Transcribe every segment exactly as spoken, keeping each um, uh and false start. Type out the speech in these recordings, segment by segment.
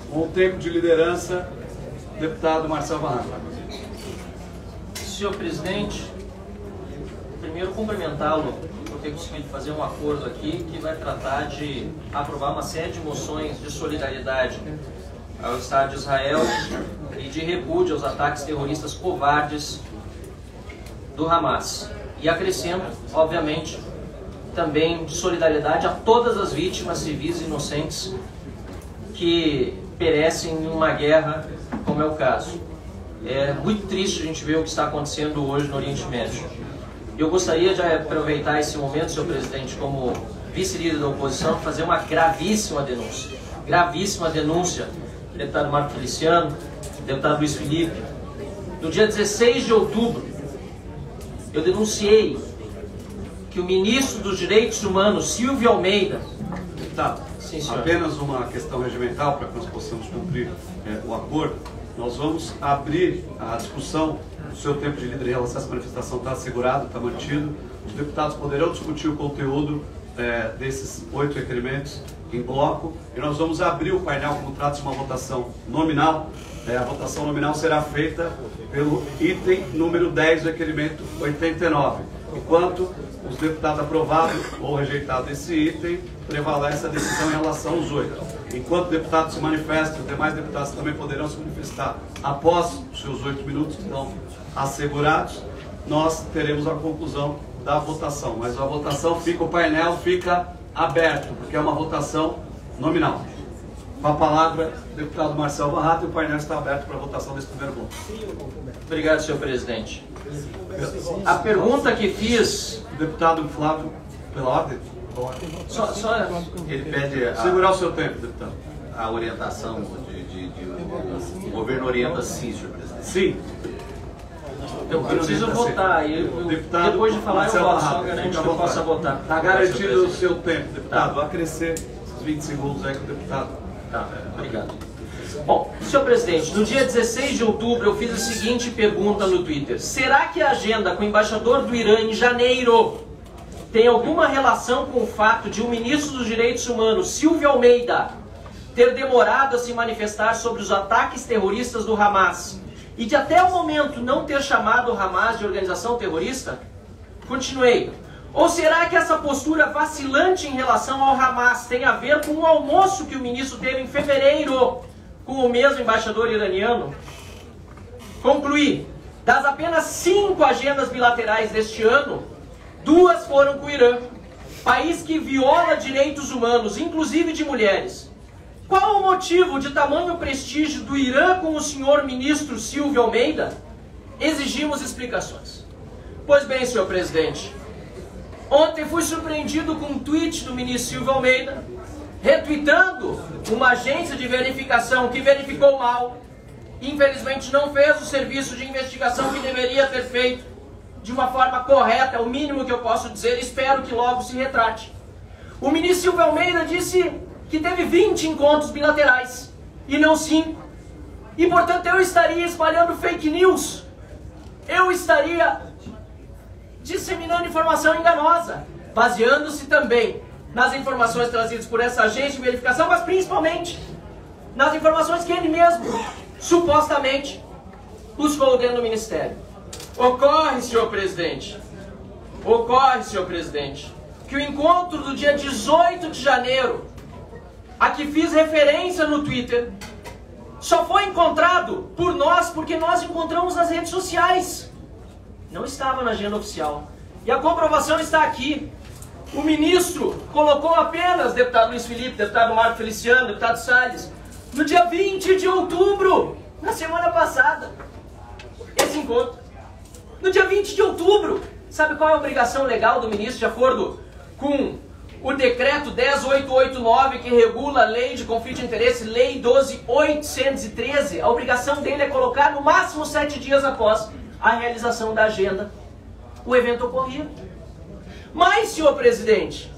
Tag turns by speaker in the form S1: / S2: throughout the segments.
S1: Com o tempo de liderança, deputado Marcelo Van Hatten.
S2: Senhor presidente, primeiro cumprimentá-lo por ter conseguido fazer um acordo aqui que vai tratar de aprovar uma série de moções de solidariedade ao Estado de Israel e de repúdio aos ataques terroristas covardes do Hamas. E acrescento, obviamente, também de solidariedade a todas as vítimas civis e inocentes que perecem em uma guerra como é o caso. É muito triste a gente ver o que está acontecendo hoje no Oriente Médio. Eu gostaria de aproveitar esse momento, senhor presidente, como vice-líder da oposição, fazer uma gravíssima denúncia. Gravíssima denúncia, deputado Marco Feliciano, deputado Luiz Felipe. No dia dezesseis de outubro, eu denunciei que o ministro dos Direitos Humanos, Silvio Almeida...
S1: Deputado, sim, apenas uma questão regimental para que nós possamos cumprir é, o acordo. Nós vamos abrir a discussão. O seu tempo de líder em relação a essa manifestação está assegurado, está mantido. Os deputados poderão discutir o conteúdo é, desses oito requerimentos em bloco. E nós vamos abrir o painel, como trata-se de uma votação nominal. É, a votação nominal será feita pelo item número dez do requerimento oitenta e nove. Enquanto os deputados aprovados ou rejeitados esse item, prevalece a decisão em relação aos oito. Enquanto o deputado se manifesta, os demais deputados também poderão se manifestar após os seus oito minutos que estão assegurados, nós teremos a conclusão da votação. Mas a votação fica, o painel fica aberto, porque é uma votação nominal. Com a palavra, o deputado Marcelo Van Hatten, o painel está aberto para a votação desse primeiro bloco.
S2: Obrigado, senhor presidente. A pergunta que fiz...
S1: O deputado Flávio, pela ordem?
S2: Só, só...
S3: Ele pede a,
S1: segurar o seu tempo, deputado.
S3: A orientação de, de, de, de o governo orienta sim, senhor presidente.
S1: Sim.
S2: Eu preciso votar e eu,
S1: deputado,
S2: depois de falar eu voto, só garante que eu possa votar.
S1: Está garantido o seu tempo, deputado. Vai crescer esses vinte segundos aí com o deputado.
S2: Tá, obrigado. Bom, senhor presidente, no dia dezesseis de outubro eu fiz a seguinte pergunta no Twitter. Será que a agenda com o embaixador do Irã em janeiro tem alguma relação com o fato de o ministro dos Direitos Humanos, Silvio Almeida, ter demorado a se manifestar sobre os ataques terroristas do Hamas e de até o momento não ter chamado o Hamas de organização terrorista? Continuei. Ou será que essa postura vacilante em relação ao Hamas tem a ver com o almoço que o ministro teve em fevereiro com o mesmo embaixador iraniano? Concluí. Das apenas cinco agendas bilaterais deste ano, duas foram com o Irã, país que viola direitos humanos, inclusive de mulheres. Qual o motivo de tamanho prestígio do Irã com o senhor ministro Silvio Almeida? Exigimos explicações. Pois bem, senhor presidente, ontem fui surpreendido com um tweet do ministro Silvio Almeida, retweetando uma agência de verificação que verificou mal, infelizmente não fez o serviço de investigação que deveria ter feito de uma forma correta, é o mínimo que eu posso dizer, espero que logo se retrate. O ministro Silvio Almeida disse que teve vinte encontros bilaterais e não cinco, e portanto eu estaria espalhando fake news, eu estaria disseminando informação enganosa, baseando-se também nas informações trazidas por essa agência de verificação, mas principalmente nas informações que ele mesmo, supostamente, buscou dentro do Ministério. Ocorre, senhor presidente, ocorre, senhor presidente, que o encontro do dia dezoito de janeiro, a que fiz referência no Twitter, só foi encontrado por nós porque nós encontramos nas redes sociais. Não estava na agenda oficial. E a comprovação está aqui. O ministro colocou apenas, deputado Luiz Felipe, deputado Marco Feliciano, deputado Salles, no dia vinte de outubro, na semana passada, esse encontro. No dia vinte de outubro, sabe qual é a obrigação legal do ministro, de acordo com o decreto dez mil oitocentos e oitenta e nove, que regula a lei de conflito de interesse, lei doze mil oitocentos e treze? A obrigação dele é colocar no máximo sete dias após a realização da agenda o evento ocorrido. Mas, senhor presidente,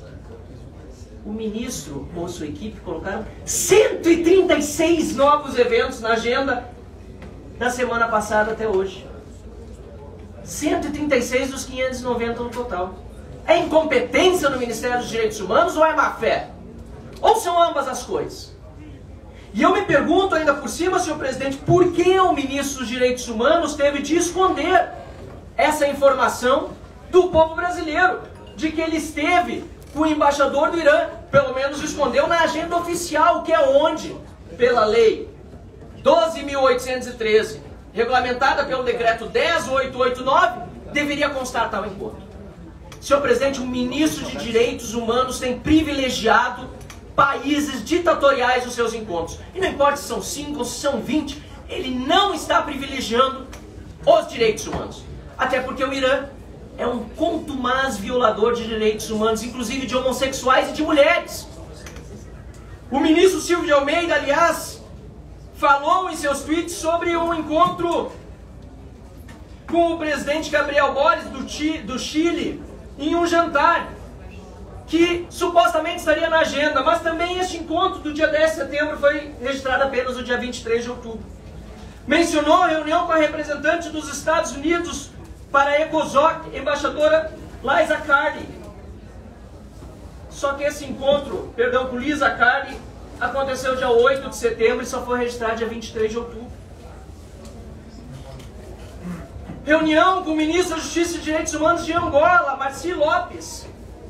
S2: o ministro ou sua equipe colocaram cento e trinta e seis novos eventos na agenda da semana passada até hoje. cento e trinta e seis dos quinhentos e noventa no total. É incompetência no Ministério dos Direitos Humanos ou é má fé? Ou são ambas as coisas? E eu me pergunto ainda por cima, senhor presidente, por que o ministro dos Direitos Humanos teve de esconder essa informação do povo brasileiro, de que ele esteve com o embaixador do Irã, pelo menos escondeu na agenda oficial, que é onde, pela lei doze mil oitocentos e treze, regulamentada pelo decreto dez mil oitocentos e oitenta e nove, deveria constar tal encontro. Senhor presidente, o ministro de Direitos Humanos tem privilegiado países ditatoriais nos seus encontros. E não importa se são cinco ou se são vinte, ele não está privilegiando os direitos humanos. Até porque o Irã é um contumaz violador de direitos humanos, inclusive de homossexuais e de mulheres. O ministro Silvio de Almeida, aliás, falou em seus tweets sobre um encontro com o presidente Gabriel Boric do, do Chile em um jantar que supostamente estaria na agenda, mas também este encontro do dia dez de setembro foi registrado apenas no dia vinte e três de outubro. Mencionou a reunião com a representante dos Estados Unidos para a ECOSOC, embaixadora Liza Carney. Só que esse encontro, perdão, com Liza Carney, aconteceu dia oito de setembro e só foi registrado dia vinte e três de outubro. Reunião com o ministro da Justiça e Direitos Humanos de Angola, Marci Lopes,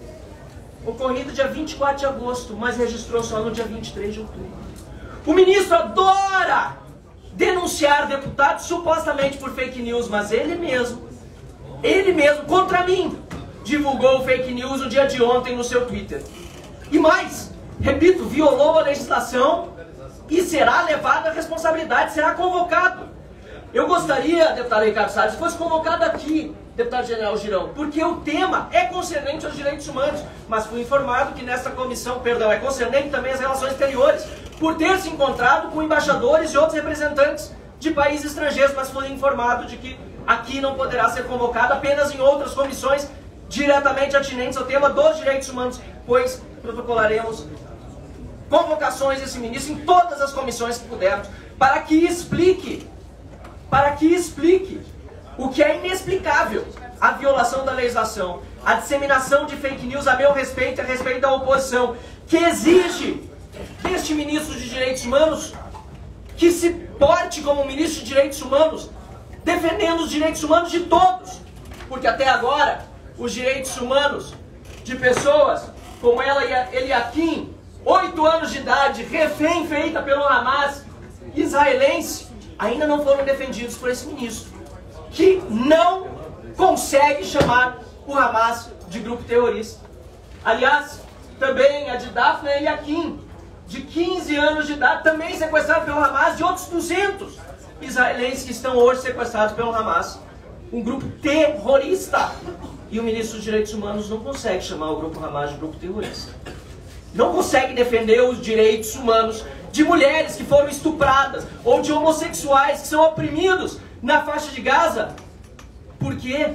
S2: ocorrido dia vinte e quatro de agosto, mas registrou só no dia vinte e três de outubro. O ministro adora denunciar deputados supostamente por fake news, mas ele mesmo, ele mesmo, contra mim, divulgou fake news no dia de ontem no seu Twitter. E mais, repito, violou a legislação e será levado à responsabilidade, será convocado. Eu gostaria, deputado Ricardo Salles, que fosse convocado aqui, deputado general Girão, porque o tema é concernente aos direitos humanos, mas fui informado que nesta comissão, perdão, é concernente também às relações exteriores, por ter se encontrado com embaixadores e outros representantes de países estrangeiros, mas fui informado de que aqui não poderá ser convocado, apenas em outras comissões diretamente atinentes ao tema dos direitos humanos, pois protocolaremos convocações desse ministro em todas as comissões que pudermos, para que explique, para que explique o que é inexplicável, a violação da legislação, a disseminação de fake news a meu respeito e a respeito da oposição, que exige deste ministro de Direitos Humanos que se porte como ministro de Direitos Humanos, defendendo os direitos humanos de todos, porque até agora os direitos humanos de pessoas como ela e Eliakim, oito anos de idade, refém feita pelo Hamas israelense, ainda não foram defendidos por esse ministro, que não consegue chamar o Hamas de grupo terrorista. Aliás, também a de Daphne Eliakim, de quinze anos de idade, também sequestrada pelo Hamas, e outros duzentos israelenses que estão hoje sequestrados pelo Hamas. Um grupo terrorista. E o ministro dos Direitos Humanos não consegue chamar o grupo Hamas de grupo terrorista. Não consegue defender os direitos humanos de mulheres que foram estupradas, ou de homossexuais que são oprimidos na faixa de Gaza. Por quê?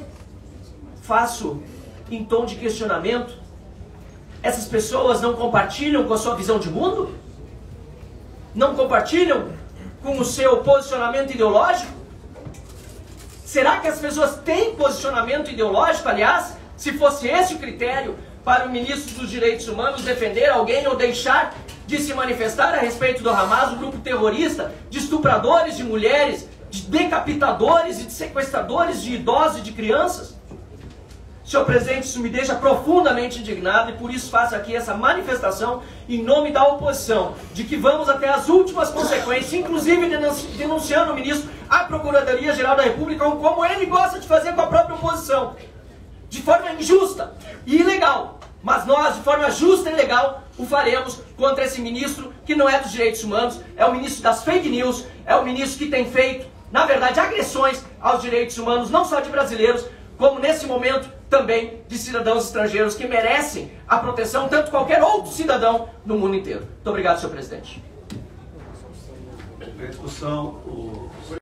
S2: Faço em tom de questionamento. Essas pessoas não compartilham com a sua visão de mundo? Não compartilham com o seu posicionamento ideológico? Será que as pessoas têm posicionamento ideológico? Aliás, se fosse esse o critério para o ministro dos Direitos Humanos defender alguém ou deixar de se manifestar a respeito do Hamas, um grupo terrorista de estupradores de mulheres, de decapitadores e de sequestradores de idosos e de crianças? Senhor presidente, isso me deixa profundamente indignado e por isso faço aqui essa manifestação em nome da oposição, de que vamos até as últimas consequências, inclusive denunciando o ministro à Procuradoria-Geral da República, como ele gosta de fazer com a própria oposição, de forma injusta e ilegal. Mas nós, de forma justa e legal, o faremos contra esse ministro que não é dos direitos humanos, é o ministro das fake news, é o ministro que tem feito, na verdade, agressões aos direitos humanos, não só de brasileiros, como nesse momento também de cidadãos estrangeiros que merecem a proteção, tanto qualquer outro cidadão no mundo inteiro. Muito obrigado, senhor presidente.
S1: Em discussão, o